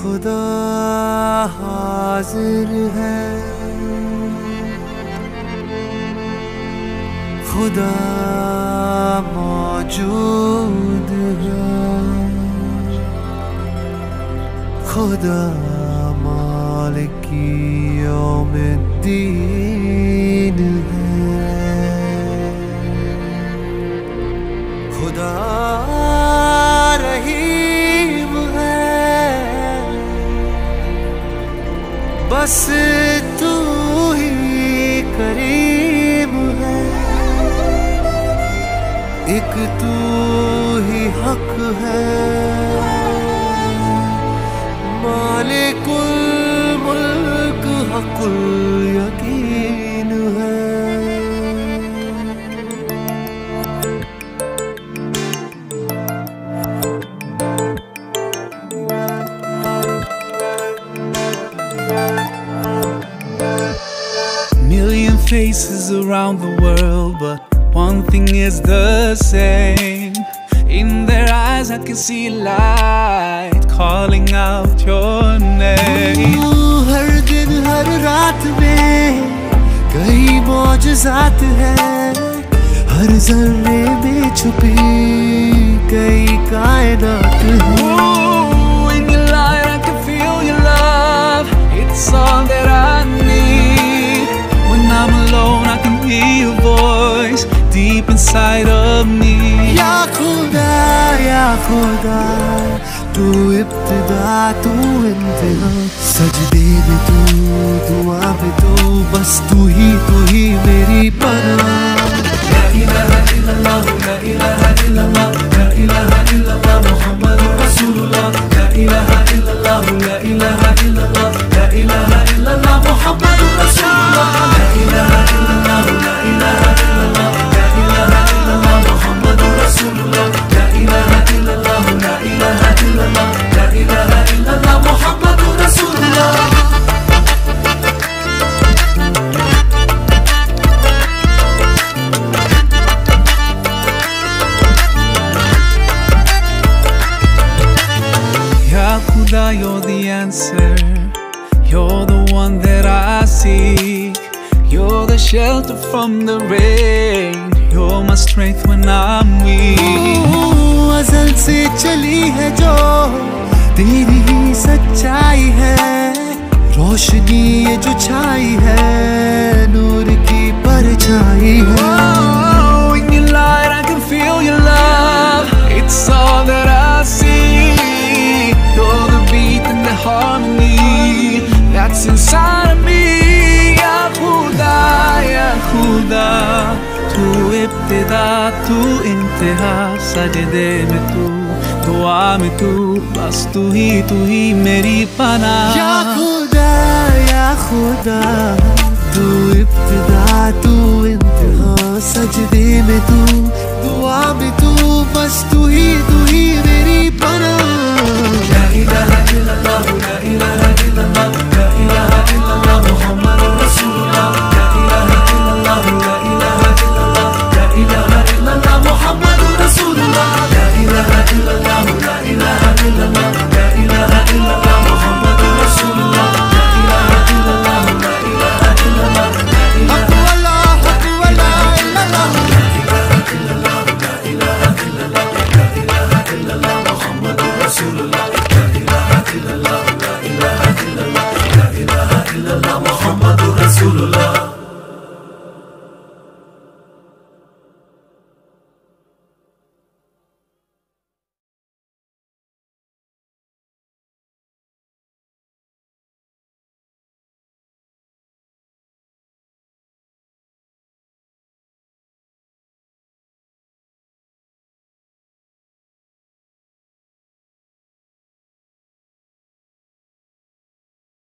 खुदा हाजिर है, खुदा मौजूद है, खुदा मालिकी यौमिद्दीन है, खुदा रहीम है, बस तू ही करीम है, एक तू ही हक है, मालिकुल मुल्क हकुल यकीन है। Million faces around the world, but one thing is the same. In their eyes I can see light calling out your name. हर दिन हर रात में कई मौजज़ात हैं, हर ज़र्रे में छुपी कई कायनात हैं। Ooh, in your light I can feel your love. It's all that I need. When I'm alone I can hear your voice deep inside of me. या खुदा तू इब्तिदा तू इंतहा, सजदे में तू दुआ में तू, बस तू ही मेरी पनाह। ला इलाहा इल्लल्लाह, ला इलाहा इल्लल्लाह, ला इलाहा इल्लल्लाह मुहम्मदुर रसूलुल्लाह, ला इलाहा इल्लल्लाह, ला इलाहा इल्लल्लाह, ला इलाहा इल्लल्लाह मुहम्मदुर रसूलुल्लाह, ला इलाहा इल्लल्लाह, ला इलाहा इल्लल्लाह, ला इलाहा इल्लल्लाह मुहम्मदुर रसूलुल्लाह, ला इलाहा इल्लल्लाह, ला इलाहा इल्लल्लाह, ला इलाहा इल्लल्लाह मुहम्मदुर रसूलुल्लाह। Khuda, you're the answer. You're the one that I seek. You're the shelter from the rain. You're my strength when I'm weak. अज़ल से चली है जो तेरी ही सच्चाई है, रोशनी ये जो छाई है नूर की परछाई है। Oh, in your light I can feel your love. It's all that I see. You're the beat and the harmony that's inside of me. Ya Khuda, तू इब्तिदा तू इंतहा, सजदे में तू दुआ में तू, बस तू ही मेरी पनाह। या खुदा तू इब्तिदा तू इंतहा, सजदे में तू दुआ में तू, बस तू